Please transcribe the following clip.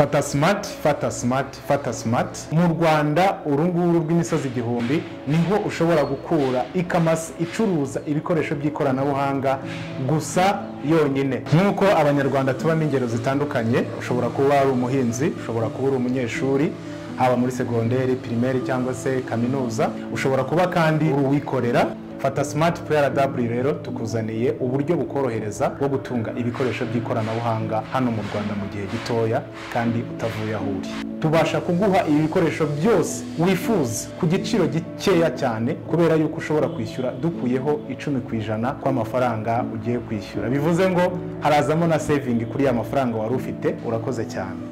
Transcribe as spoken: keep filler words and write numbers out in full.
Fata smart, fata smart, fata smart. Mu Rwanda urunguru rw'imisozi igihumbi niho ushobora gukura ikamasi icuruza ibikoresho by'ikoranabuhanga gusa yonyine. Nkuko abanyarwanda tubamo ingero zitandukanye, ushobora kuba ari umuhinzi, ushobora kuba uri umunyeshuri haba muri segonderi, primaire cyangwa se kaminuza, ushobora kuba kandi uri uwikorera. Fata Smart P R W rero tukuzaniye uburyo bukorohereza bwo gutunga ibikoresho by'ikoranabuhanga hano mu Rwanda mu gihe gitoya kandi utavuye aho uri. Tubasha kuguha ibi bikoresho byose wifuza ku giciro gikeya cyane, kubera yuko ushobora kwishyura dukuyeho icumi ku ijana kw'amafaranga ugiye kwishyura. Bivuze ngo harazamo na saving kuri ya mafaranga wari ufite. Urakoze cyane.